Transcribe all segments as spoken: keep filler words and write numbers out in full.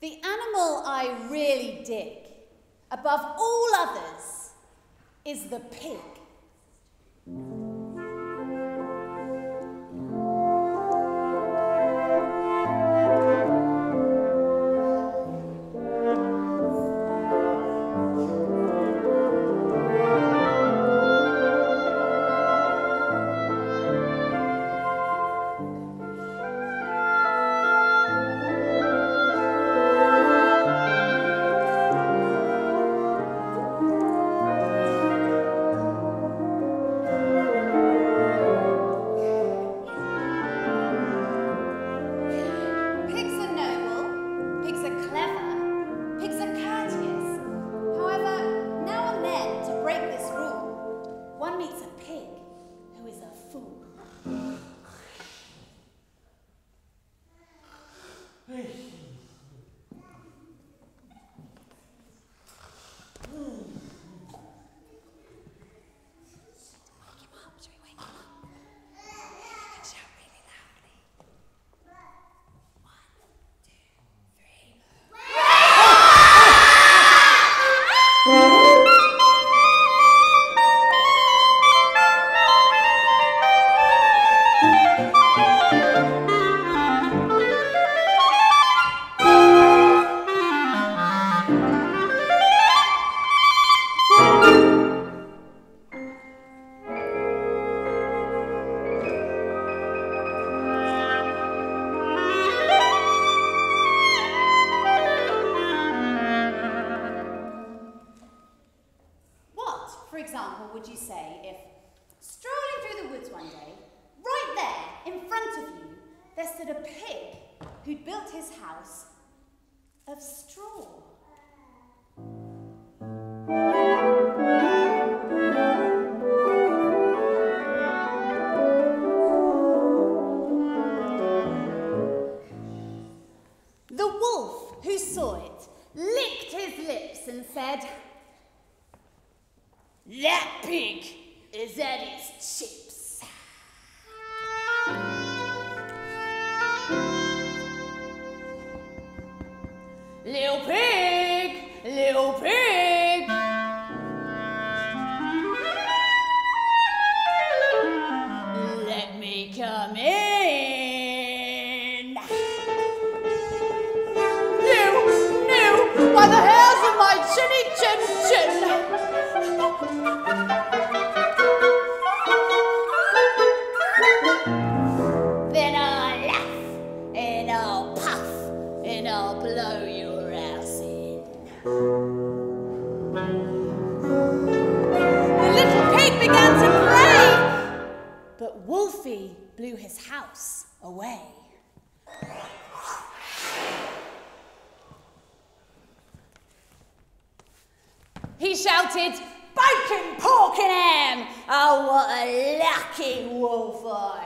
The animal I really dig, above all others, is the pig. He shouted, "Bacon, pork and ham! Oh, what a lucky wolf I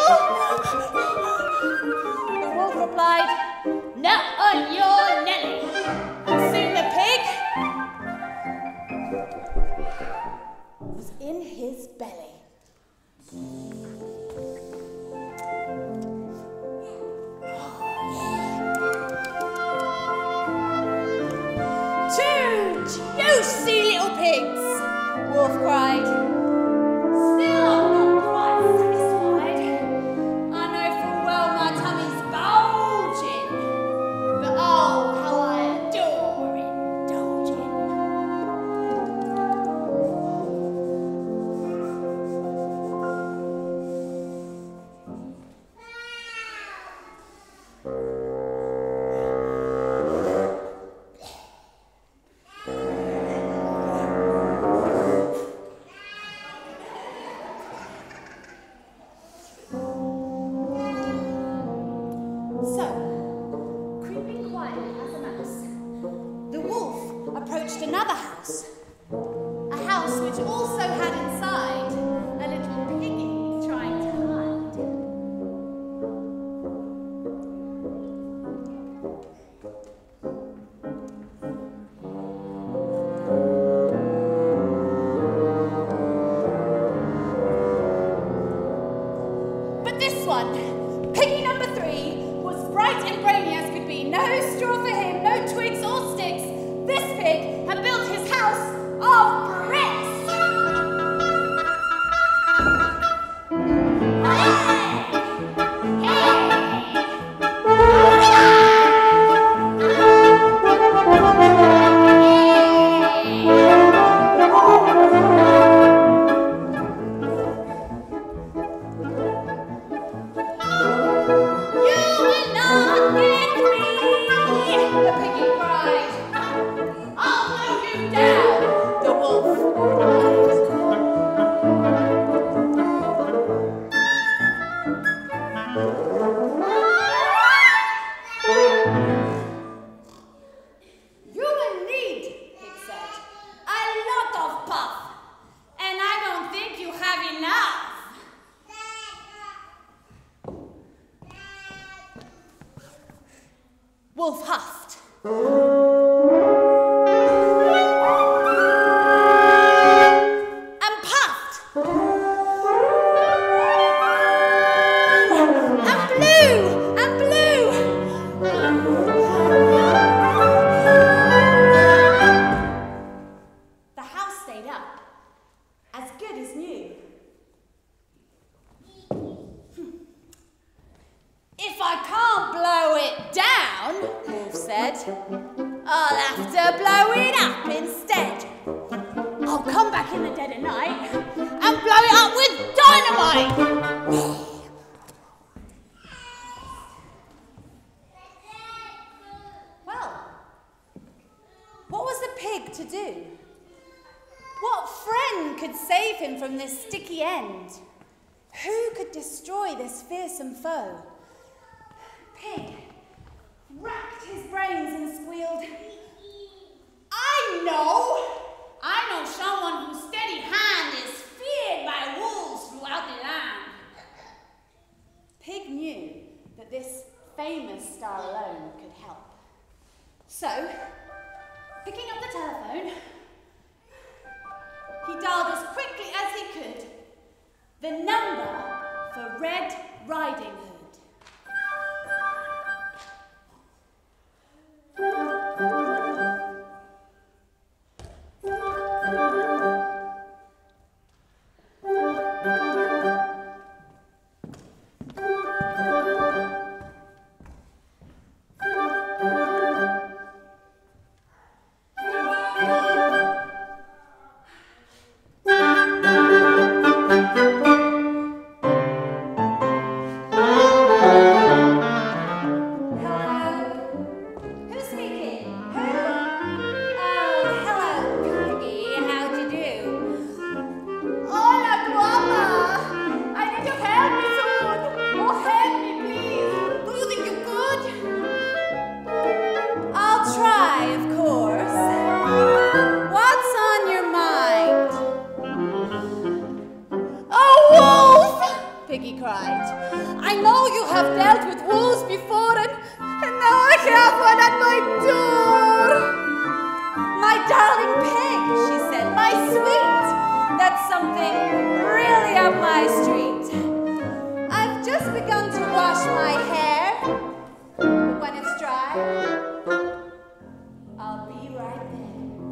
The wolf replied, "Not on your Nelly." And soon the pig was in his belly. Two juicy little pigs, Wolf cried. Still I'm not quite satisfied. I know full well my tummy's bulging, but oh, how I adore indulging. Another house, a house which also had inside a little piggy trying to hide. But this one, piggy number three, was bright and brainy as could be. No straw for him, no twigs or sticks. This pig had built his house of bricks. You will not get me, the piggy cried. I'll blow you down, the wolf replied. You will need, Pig said, a lot of puff, and I don't think you have enough. Wolf huffed. I'll have to blow it up instead. I'll come back in the dead of night and blow it up with dynamite. Well, what was the pig to do? What friend could save him from this sticky end? Who could destroy this fearsome foe? Pig racked his brains and squealed, I know! I know someone whose steady hand is feared by wolves throughout the land. Pig knew that this famous star alone could help. So, picking up the telephone, he dialed as quickly as he could the number for Red Riding Hood. Oh I know you have dealt with wolves before, and, and now I have one at my door. My darling pig, she said, my sweet. That's something really up my street. I've just begun to wash my hair, but when it's dry, I'll be right there.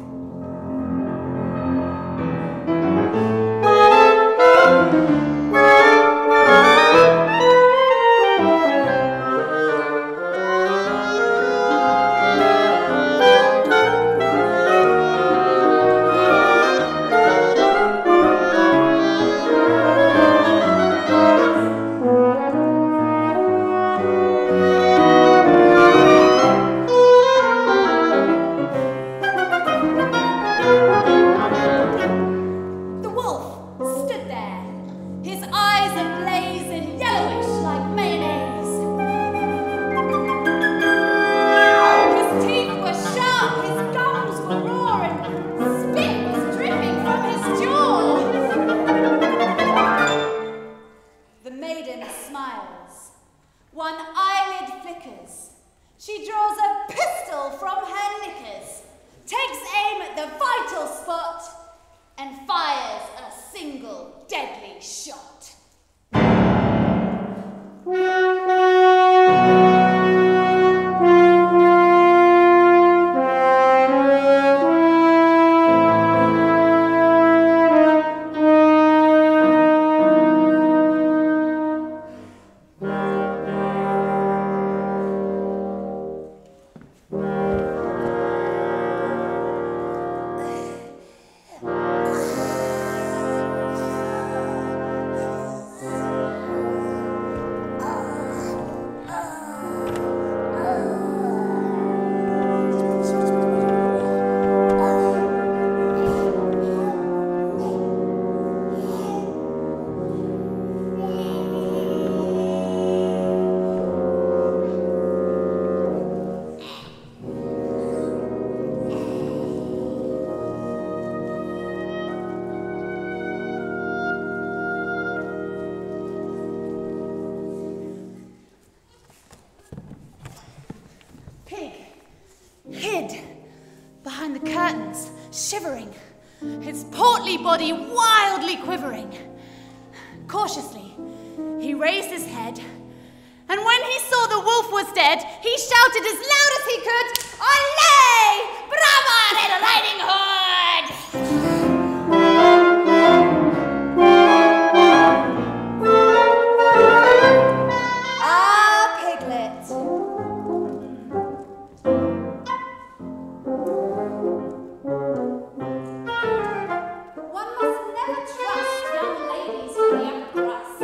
Shivering, his portly body wildly quivering. Cautiously, he raised his head, and when he saw the wolf was dead, he shouted as loud as he could, "Olé! Brava, Red Riding Hood!" Ah, Piglet. One must never trust young ladies from the upper crust.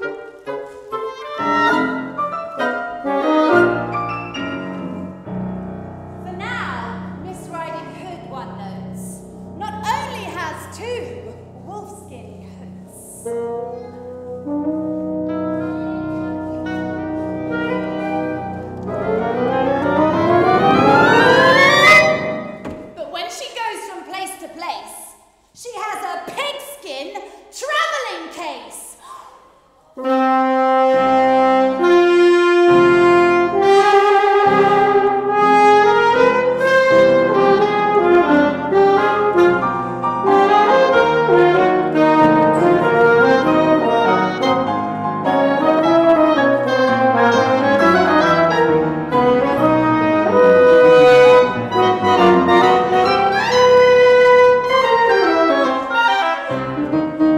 For now, Miss Riding Hood, one notes, not only has two wolfskin hoods. But when she goes from place to place, she has a pigskin travelling case.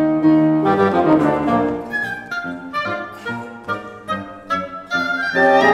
Thank you.